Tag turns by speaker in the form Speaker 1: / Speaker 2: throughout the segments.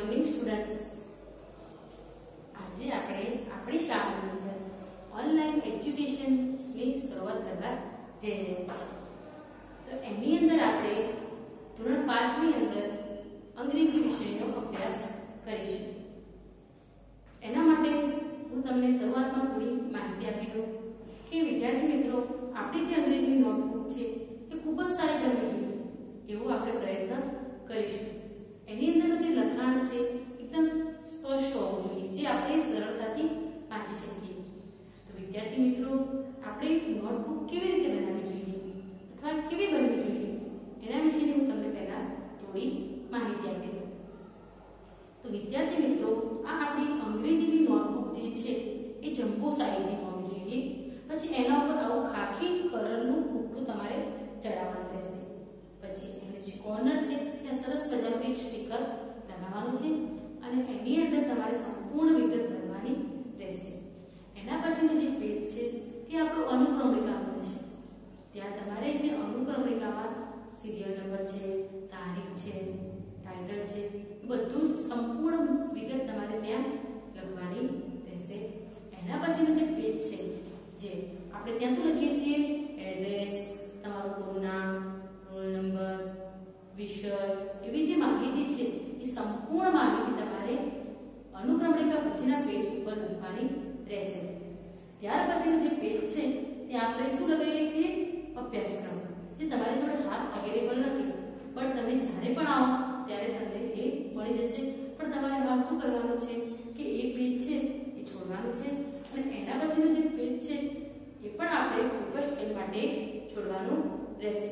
Speaker 1: Morning students, આજે આપણે આપણી શાળાની અંદર ઓનલાઈન એજ્યુકેશનની શરૂઆત કરવા જઈ રહ્યા છીએ. તો એની અંદર આપણે ધોરણ 5 ની અંદર અંગ્રેજી વિષયનો અભ્યાસ કરીશું. એના માટે હું તમને શરૂઆતમાં થોડી માહિતી આપી દઉં કે વિદ્યાર્થી મિત્રો, આપણી જે અંગ્રેજીની નોટબુક છે એ ખૂબ જ સારી બનવી જોઈએ એવો આપણે પ્રયત્ન કરીશું. એની અંદરનું જે લખાણ છે એકદમ સ્પષ્ટ હોવું જોઈએ, જે આપણે સરળતાથી વાંચી શકીએ. તો વિદ્યાર્થી મિત્રો, આપણે નોટબુક કેવી રીતે બનાવવી જોઈએ અથવા કેવી બનવી જોઈએ એના વિશે હું તમને પહેલા થોડી માહિતી આપી દઉં. તો વિદ્યાર્થી મિત્રો, આ આપણી અંગ્રેજીની નોટબુક જે છે એ જમ્બો સાઈઝની હોવી જોઈએ. પછી એના ઉપર આવું ખાખી કલરનું પુઠ્ઠું તમારે ચડાવવાનું રહેશે. પછી એનું જે કોર્નર છે ત્યાં સરસ મજાનું એક સ્ટીકર લગાવવાનું છે અને એની અંદર તમારે સંપૂર્ણ વિગત ભરવાની રહેશે. એના પછીનું જે પેજ છે તે આપણું અનુક્રમણિકાનું રહેશે. ત્યાં તમારે જે અનુક્રમણિકામાં સિરિયલ નંબર છે, તારીખ છે, ટાઇટલ છે, બધું સંપૂર્ણ વિગત તમારે ત્યાં લખવાની રહેશે. એના પછીનું જે પેજ છે, જે આપણે ત્યાં શું લખીએ છીએ, એડ્રેસ, તમારું પૂરું નામ, રોલ નંબર, વિષય, એવી જે માહિતી છે એ સંપૂર્ણ માહિતી તમારે અનુક્રમણિકા પછીના પેજ ઉપર લખવાની રહેશે. ત્યાર પછીનું જે પેજ છે ત્યાં આપણે શું લગાવીએ છીએ, અભ્યાસક્રમ, જે તમારી જોડે હાથ અવેલેબલ નથી, પણ તમે જ્યારે પણ આવો ત્યારે તમને એ મળી જશે. પણ તમારે હાલ શું કરવાનું છે કે એ પેજ છે એ છોડવાનું છે અને એના પછીનું જે પેજ છે એ પણ આપણે પેપર સ્કેલ માટે છોડવાનું રહેશે.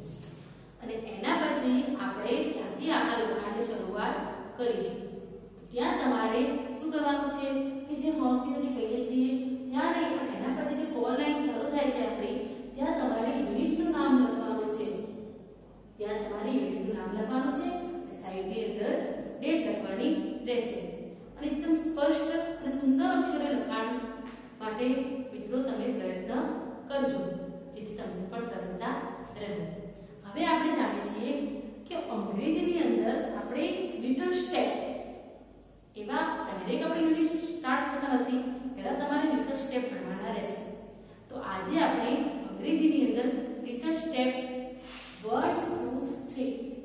Speaker 1: અને એના પછી આપણે ત્યાંથી આપણા લખાણની શરૂઆત કરીશું. ત્યાં તમારે શું કરવાનું છે કે જે હોંસીઓ જે કહીએ છીએ ત્યાં નહીં, પણ એના પછી જે કોલ લાઈન ચાલુ થાય છે આપણી, ત્યાં તમારે યુનિટનું નામ લખવાનું છે. ત્યાં તમારે યુનિટનું નામ લખવાનું છે અને સાઈડની અંદર ડેટ લખવાની રહેશે. અને એકદમ સ્પષ્ટ અને સુંદર અક્ષરે લખાણ માટે મિત્રો તમે પ્રયત્ન કરજો, જેથી તમને પણ સરળતા રહે. હવે આપણે જાણીએ છીએ કે અંગ્રેજીની અંદર આપણે લિટલ સ્ટેપ એવા ડાયરેક્ટ આપણે યુનિટ સ્ટાર્ટ થતા નથી, પહેલા તમારે લિટલ સ્ટેપ ભણવાના રહેશે. તો આજે આપણે અંગ્રેજીની અંદર લિટલ સ્ટેપ 1, 2, 3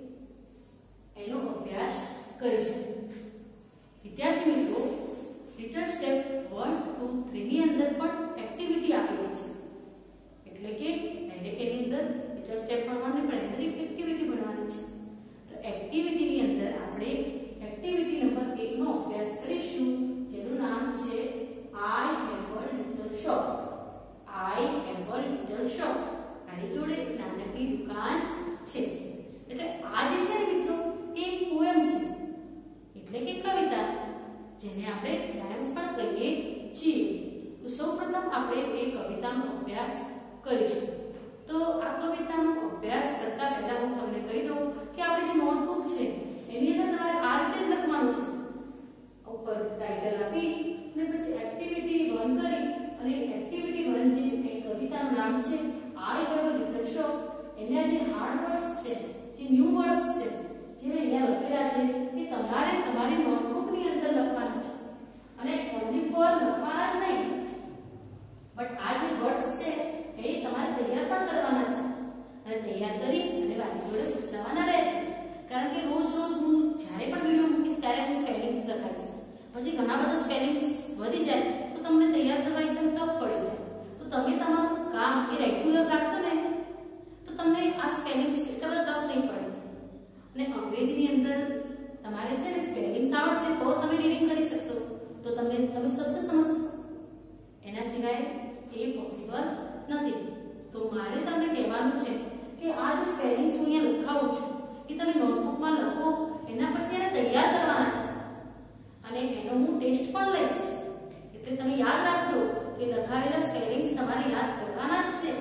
Speaker 1: એનો અભ્યાસ કરીશું. વિદ્યાર્થી મિત્રો, લિટલ સ્ટેપ 1, 2, 3 ની અંદર પણ એક્ટિવિટી આપેલી છે. એટલે કે ડાયરેક્ટ એની અંદર લિટલ સ્ટેપ ભણવાની પણ એની એક્ટિવિટી ભણવાની છે. તો એક્ટિવિટીની અંદર આપણે એક્ટિવિટી નંબર 1 નો અભ્યાસ કરીશું, જેનું નામ છે I have a little shop. I have a little shop. મારી જોડે નાનકડી દુકાન છે. એટલે આ જે છે મિત્રો એ પોએમ છે, એટલે કે કવિતા, જેને આપણે રાઇમ્સ પણ કહીએ છીએ. તો સૌપ્રથમ આપણે એ કવિતાનો અભ્યાસ કરીશું. તો આ કવિતાનો અભ્યાસ કરતા પહેલા હું તમને કહી દઉં કે આપણી જે નોટબુક છે એની અંદર તમારે આ રીતે જ લખવાનું છે. ઉપર ટાઇટલ આપી અને પછી એક્ટિવિટી 1 કરી અને એક્ટિવિટી 1 જે કવિતાનું નામ છે I have a little shop, એના જે હાર્ડ વર્ડ્સ છે, જે ન્યૂ વર્ડ્સ છે, જે અહીંયા લખેલા છે એ તમારે તમારી નોટબુકની અંદર લખવાના છે. અને ઓન્લી ફોર લખવાના જ નહીં, બટ આ જે વર્ડ્સ છે એ તમારે તૈયાર પણ કરવાના છે. અને તૈયાર કરી અને વાલી જોડે પૂછવાના રહેશે. કારણ કે રોજ રોજ હું જ્યારે પણ વિડીયો મૂકીશ ત્યારે હું સ્પેલિંગ્સ લખાઈશ. પછી ઘણા બધા સ્પેલિંગ્સ વધી જાય તો તમને તૈયાર કરવા એકદમ ટફ પડી જાય. તો તમે તમારું કામ એ રેગ્યુલર રાખશો ને તો તમને આ સ્પેલિંગ્સ એટલા બધા ટફ નહીં પડે. અને અંગ્રેજીની અંદર તમારે છે ને સ્પેલિંગ્સ આવડશે તો તમે રીડિંગ કરી શકશો, તો તમે શબ્દ સમજશો. એના સિવાય એ પોસિબલ નથી. તો મારે તમને કહેવાનું છે કે આ જે સ્પેલિંગ્સ હું અહીંયા લખાવું છું એ તમે નોટબુકમાં લખો. એના પછી એને તૈયાર કરવાના છે અને એનો હું ટેસ્ટ પણ લઈશ. એટલે તમે યાદ રાખજો કે લખાવેલા સ્પેલિંગ્સ તમારે યાદ કરવાના જ છે.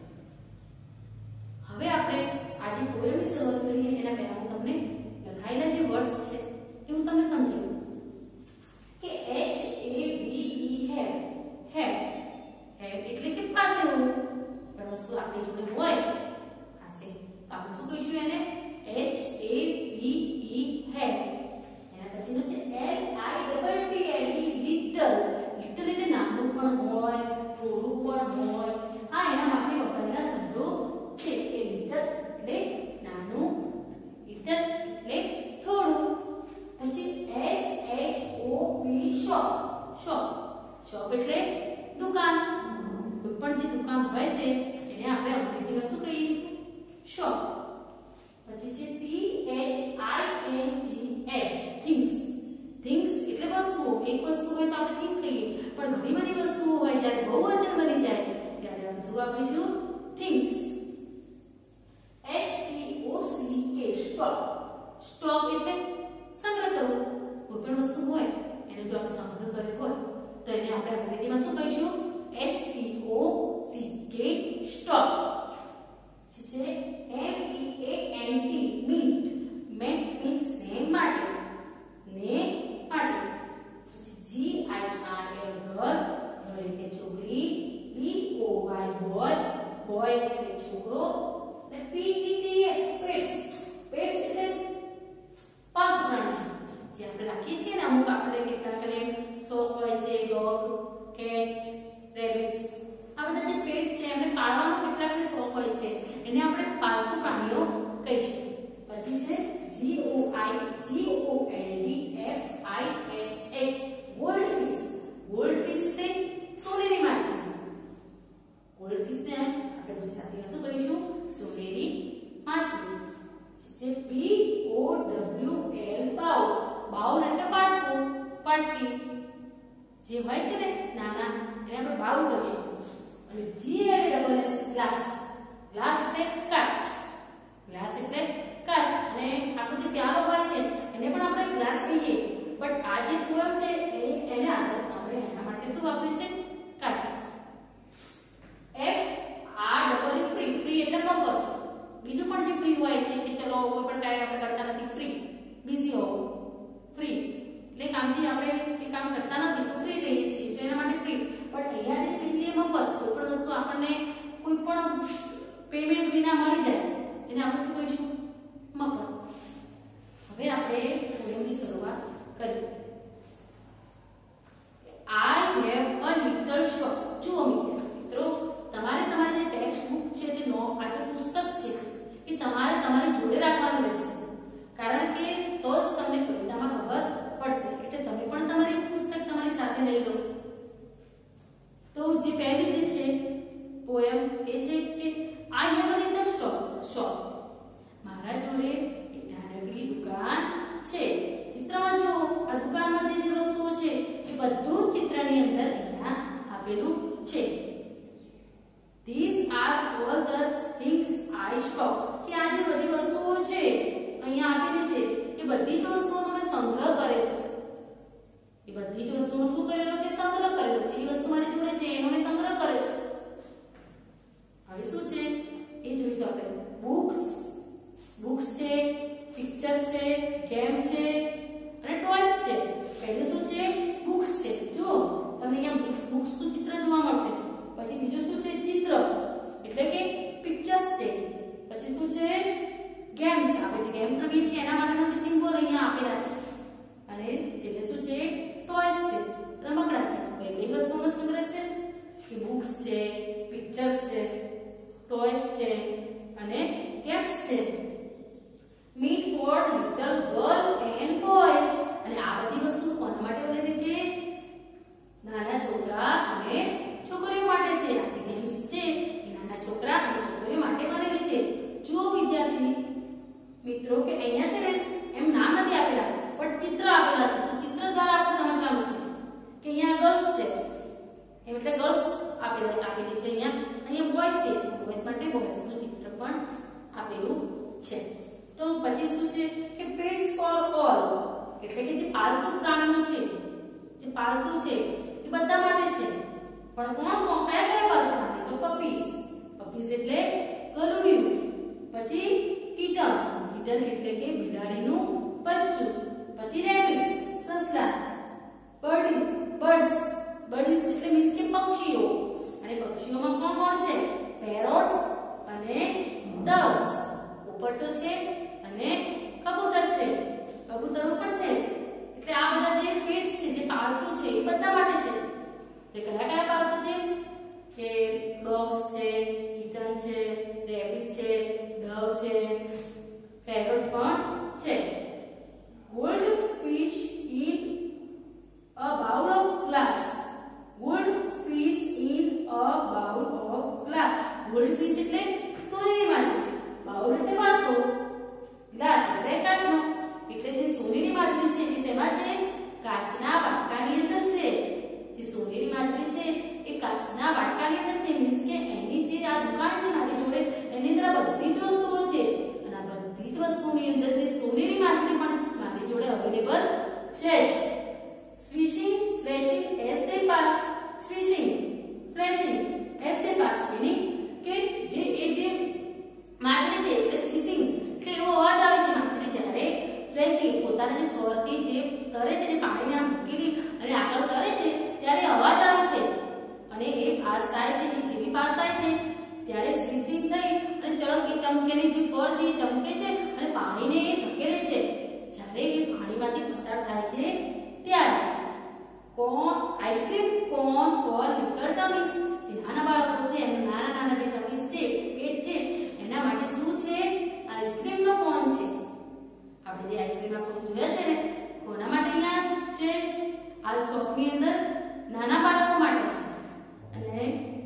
Speaker 1: હવે આપણે આજે પોએમની શરૂઆત કરીએ એના પહેલા હું તમને લખાયેલા જે વર્ડ્સ છે એ હું તમને સમજાવું કે HAVE હેવ. હેવ એટલે કે પાસે હોવું, પણ વસ્તુ આપણી જોડે હોય પાસે તો આપણે શું કહીશું એને શોપ એટલે દુકાન. કોઈ પણ જે દુકાન હોય છે એને આપણે અંગ્રેજીમાં શું કહીએ? શોપ. પછી છે THINGS થિંગ્સ. થિંગ્સ એટલે વસ્તુઓ. એક વસ્તુ હોય તો આપણે થિંગ કહીએ, પણ ઘણી બધી વસ્તુઓ હોય જ્યારે બહુવચન બની જાય ત્યારે આપણે શું વાપરીશું? થિંગ્સ. STOCK stock. સ્ટોક એટલે સંગ્રહ કરવો. કોઈ પણ વસ્તુ હોય એનો જો આપણે સંગ્રહ કર્યો હોય તો એને આપણે અંગ્રેજીમાં શું કહીશું? STOCK stock. છે MEANT મીન્ટ. મેન્ટ મીન્સ ને માટે. ને માટે. GIRL ઘર. ઘર એટલે છોકરી. BOY boy. બોય એટલે છોકરો. અને PETS પેટ્સ. પેટ્સ એટલે પાલતુ પ્રાણી. જે આપણે રાખીએ છીએ ને અમુક આપણે કેટલાકને શોખ હોય છે ડોગ, કેટ, રેબિટ્સ. આ બધા જે પેટ છે એમને પાળવાનો કેટલાકને શોખ હોય છે એને આપણે પાલતુ પ્રાણીઓ કહીશું. પછી છે GOLDFISH ગોલ્ડફિશ. ગોલ્ડફિશ એટલે સોનેરી માછલી. ગોલ્ડફિશ ને આપણે ગુજરાતીમાં શું કહીશું? સોનેરી માછલી. જે BOWL બાઉલ. બાઉલ એટલે પાટકો, પાટકી. જે હોય છે ને નાના એને આપણે બાઉલ કહીશું. અને GLSS ગ્લાસ. ગ્લાસ એટલે કાચ. ગ્લાસ એટલે કાચ. અને આપણો જે પ્યાલો હોય છે એને પણ આપણે ગ્લાસ કહીએ, બટ આ જે પોયમ છે એને આપણે એના માટે શું વાપર્યું છે? કાચ. ફ્રી. ફ્રી એટલે મફત. બીજું પણ જે ફ્રી હોય છે કે ચલો કોઈ પણ કાર્ય આપણે કરતા નથી, ફ્રી. બિઝી હો, ફ્રી એટલે કામથી આપણે જે કામ કરતા નથી તો ફ્રી રહીએ છીએ તો એના માટે ફ્રી. બટ અહીંયા જે ફ્રી છે એ મફત. કોઈ પણ વસ્તુ આપણને કોઈ પણ પેમેન્ટ વિના મળી જાય એને આપણે શું કહીશું? મફત. હવે આપણે પોયમની શરૂઆત કરીએ. I have a little shop. જુઓ મિત્રો, તમારે તમારી જે ટેક્સ્ટ બુક છે, જે આ જે પુસ્તક છે એ તમારે તમારી જોડે રાખવાનું રહેશે, કારણ કે તો જ તમને કવિતામાં ખબર પડશે. એટલે તમે પણ તમારી પુસ્તક તમારી સાથે લઈ લો. તો જે પહેલી જે છે પોયમ એ છે કે I have a little shop. મારા જોડે એક નાનકડી દુકાન છે. ચિત્રમાં જુઓ, આ દુકાનમાં જે વસ્તુઓ છે એ બધું ચિત્રની અંદર અહીંયા આપેલું છે. These are all the things I stock. કે આ જે બધી વસ્તુઓ છે અહીંયા આપેલી છે એ બધી જ વસ્તુઓનો મેં સંગ્રહ કરેલો છે. એ બધી જ વસ્તુઓનો શું કરેલો છે? સંગ્રહ કરેલો છે. એ વસ્તુ મારી જોડે છે એનો મેં સંગ્રહ કર્યો છે. હવે શું છે એ જોઈશું આપણે. બુક્સ છે, પિક્ચર્સ છે, ગેમ છે અને ટોયસ છે. પહેલું શું છે? બુક્સ છે. જુઓ તમને અહીંયા બુક્સ નું ચિત્ર જોવા મળશે. પછી બીજું શું છે? ચિત્ર એટલે કે પિક્ચર્સ છે. પછી શું છે? ગેમ્સ. આપણે જે ગેમ્સ રમીએ છીએ એના માટેનો જે સિમ્બોલ અહીંયા આપેલા છે. અને છેલ્લે શું છે? ટોયસ છે, રમકડા છે. કઈ વસ્તુઓનો સંગ્રહ છે? કે બુક્સ છે, પિક્ચર્સ છે, ટોયસ છે અને ગેમ્સ છે. Meat for little girl and boys. અને આ બધી વસ્તુ કોના માટે બનેલી છે? નાના છોકરા અને છોકરીઓ માટે છે. આ જે ગેમ્સ છે એ નાના છોકરા અને છોકરીઓ માટે બનેલી છે. જુઓ વિદ્યાર્થી મિત્રો કે અહીંયા છે ને એમ નામ નથી આપેલા, પણ ચિત્ર આપેલા છે. તો ચિત્ર દ્વારા આપણે સમજવાનું છે કે અહીંયા ગર્લ્સ છે એમ એટલે ગર્લ્સ આપેલી છે. અહીંયા બોયઝ છે, બોયઝ માટે બોયઝનું ચિત્ર પણ આપેલું છે. તો પછી શું છે કે પેટ્સ ફોર ઓલ એટલે કે જે પાલતુ પ્રાણીઓ છે, જે પાલતુ છે એ બધા માટે છે. પણ કયા પાલતુ પ્રાણી? તો પપીઝ. પપીઝ એટલે ગરુડિયું. પછી કિટન. કિટન એટલે કે બિલાડીનું બચ્ચું. પછી રેબિટ્સ સસલા. બર્ડ્સ. બર્ડ્સ એટલે મીન્સ કે પક્ષીઓ. અને પક્ષીઓમાં કોણ છે? પેરોટ્સ અને ડવ્સ. પોપટો છે અને કબૂતર છે. કબૂતરો પણ છે. એટલે આ બધા જે પેટ્સ છે, જે પાલતુ છે એ બધા માટે છે. એટલે કયા પાલતુ છે? કે ડોગ્સ છે, કિટન છે, રેબિટ છે, ડવ છે, પેરોટ પણ છે. Goldfish in a bowl of glass. Gold કાચના વાટકાની અંદર છે મીન્સ કે એની જે આ દુકાન છે મારી જોડે એની અંદર આ બધી જ વસ્તુઓ છે અને આ બધી જ વસ્તુઓની અંદર જે સોનેરી માછલી પણ મારી જોડે અવેલેબલ છે જ. Swishing flashing as they pass. Swishing flashing as they pass meaning કે જે માછલી છે એટલે સ્વિશિંગ એટલે એવો અવાજ આવે છે માછલી જ્યારે ફ્લેશિંગ પોતાના જે ફરથી જે તરે છે જે પાણીને આમ મૂકેલી અને આગળ તરે છે ત્યારે અવાજ આવે છે અને એ પાસ થાય છે એ જેવી પાસ થાય છે ત્યારે સ્વિશિંગ થઈ અને ચમકેલી જે ફર છે એ ચમકે છે અને પાણીને એ ધકેલે છે. જ્યારે એ પાણીમાંથી પસાર થાય છે ત્યારે ice cream cone for little tummies. જે નાના બાળકો છે એના નાના જે ટમીઝ છે પેટ છે એના માટે શું છે આઈસ્ક્રીમનો કોન છે. આપણે જે આઈસ્ક્રીમના કોન જોયા છે ને કોના માટે અહીંયા છે આ શોપની અંદર નાના બાળકો માટે છે અને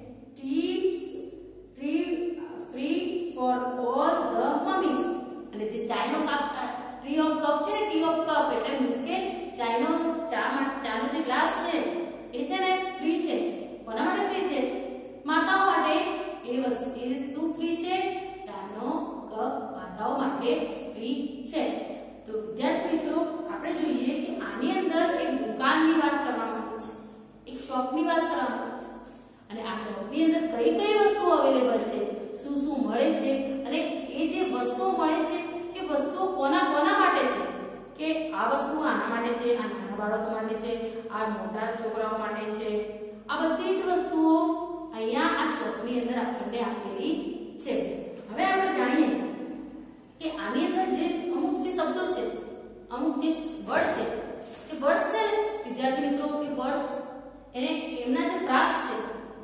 Speaker 1: free for all the mummies. અને જે ચાયનો કપ ટ્રી ઓફ કપ છે ટી ઓફ કપ એટલે મીન્સ કે ચાનો જે ગ્લાસ છે એ છે ને ફ્રી છે. કોના માટે ફ્રી છે માતાઓ માટે. એ વસ્તુ એ શું ફ્રી છે ચાનો કપ માતાઓ માટે ફ્રી છે. તો વિદ્યાર્થી મિત્રો આપણે જોઈએ કે આની અંદર એક દુકાનની વાત કરવામાં આવી છે એક શોપની વાત કરવામાં આવી છે અને આ શોપની અંદર કઈ કઈ વસ્તુઓ અવેલેબલ છે શું શું મળે છે અને એ જે વસ્તુઓ મળે છે એ વસ્તુઓ કોના માટે છે કે આ વસ્તુ આના માટે છે આ નાના બાળકો માટે છે આ મોટા છોકરાઓ માટે છે. આ બધી જ વસ્તુઓ અહીંયા આ શોપની અંદર આપણને આપેલી છે. હવે આપણે જાણીએ કે આની અંદર જે અમુક જે શબ્દો છે અમુક જે વર્ડ છે એ વર્ડ છે વિદ્યાર્થી મિત્રો એ વર્ડ એને એમના જે પ્રાસ છે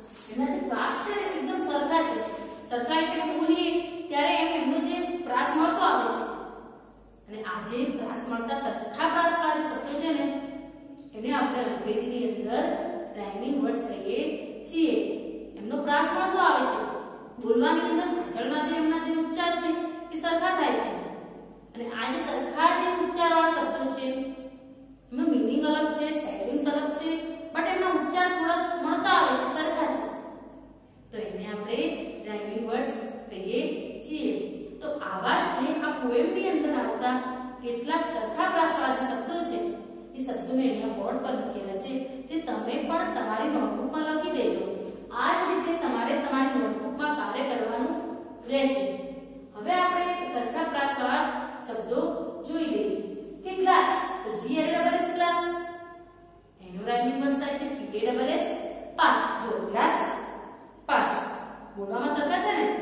Speaker 1: એકદમ સરખા છે. સરખા એટલે બોલીએ ત્યારે એમનો જે પ્રાસ મળતો આવે છે અને આ જે પ્રાસ મળતા સરખા પ્રાસવાળા જે શબ્દો છે ને એને આપણે અંગ્રેજીની અંદર રાઇમિંગ વર્ડ્સ કહીએ છીએ. એમનો પ્રાસ મળતો આવે છે બોલવાની અંદર પાછળના જે એમના જે ઉચ્ચાર છે એ સરખા થાય છે અને આ જે સરખા જે ઉચ્ચારવાળા શબ્દો છે એમનો મીનિંગ અલગ છે સ્પેલિંગ્સ અલગ છે બટ એમના ઉચ્ચાર થોડા મળતા આવે છે સરખા છે તો એને આપણે રાઇમિંગ વર્ડ્સ કહીએ છીએ. તો આવા જે આ પોએમની અંદર આવતા કેટલાક સરખા પ્રાસવાળા જે શબ્દો છે એ શબ્દો મેં અહીંયા બોર્ડ પર લખેલા છે જે તમે પણ તમારી નોટબુકમાં લખી દેજો. આ જ રીતે તમારે તમારી નોટબુકમાં કાર્ય કરવાનું રહેશે. હવે આપણે સરખા પ્રાસવાળા શબ્દો જોઈ લઈએ કે ગ્લાસ તો GLASS ગ્લાસ એનો રાઇમિંગ વર્ડ થાય છે PASS પાસ. જો ગ્લાસ પાસ બોલવામાં સરખા છે ને.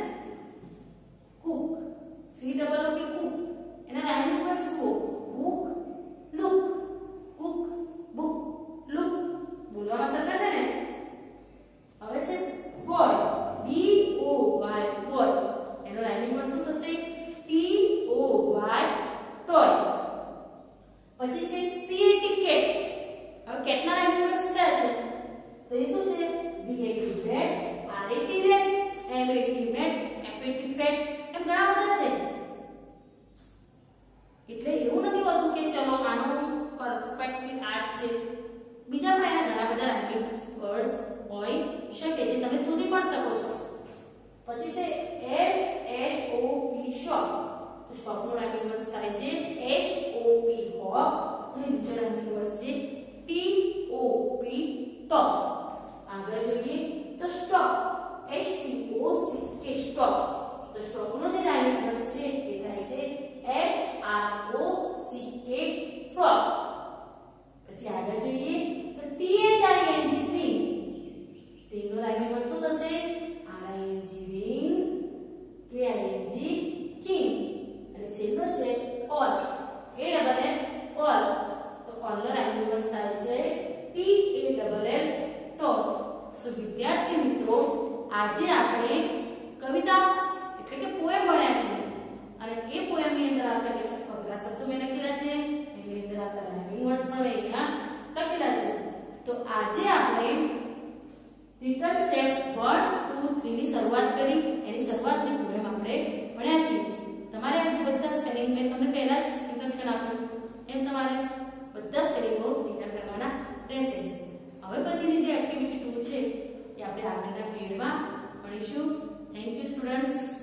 Speaker 1: કુક COOK કુક એના રાઇમિંગ વર્ડ શું book look cook book look બોલવામાં સરખા છે ને. હવે છે બોય BOY બોય એનો રાઇમિંગ વર્ડ શું થશે TOY ટોય. પછી છે CAT કેટ. હવે કેટના રાઇમિંગ વર્ડ કયા છે તો એ શું છે BAT bat RAT rat MAT mat FAT fat એમ ઘણા બધા છે. એટલે એવું નથી હોતું કે ચલો આનો પરફેક્ટલી આ છે બીજા પણ એના ઘણા બધા રાઇમિંગ વર્ડ્સ હોય શકે જે તમે શોધી પણ શકો છો. પછી છે SHOP શોપ તો શોપનું રાઇમિંગ વર્ડ થાય છે HOP હોપ અને બીજો રાઇમિંગ વર્ડ છે TOP ટોપ. આગળ જોઈએ તો સ્ટોપ STOCK સ્ટોપ તો સ્ટોપનો જે રાઇમિંગ વર્ડ છે એ થાય છે FROCK ફ્રોક. પછી આગળ જોઈએ તો THING તેનો રાઇમિંગ વર્ડ શું થશે RING ring KING king અને છેલ્લો છે all all તો all નો રાઇમિંગ વર્ડ થાય છે TALL ટોપ. તો વિદ્યાર્થી મિત્રો આજે આપણે કવિતા એટલે કે પોએમ ભણ્યા છે અને એ પોએમની અંદર આવતા કેટલાક અઘરા શબ્દો મેં લખેલા છે એની અંદર આવતા રાઇમિંગ વર્ડ્સ પણ અહીંયા લખેલા છે. તો આજે આપણે લિટલ સ્ટેપ 1 2 3 ની શરૂઆત કરી એની શરૂઆતની પોએમ આપણે ભણ્યા છે. તમારે આ જે બધા સ્પેલિંગ મેં તમને પહેલા જ ઇન્સ્ટ્રક્શન આપ્યું એમ તમારે બધા સ્પેલિંગો તૈયાર કરવાના રહેશે. હવે પછીની જે એક્ટિવિટી 2 છે એ આપણે આગળના પીરિયડમાં ભણીશું. Thank you students.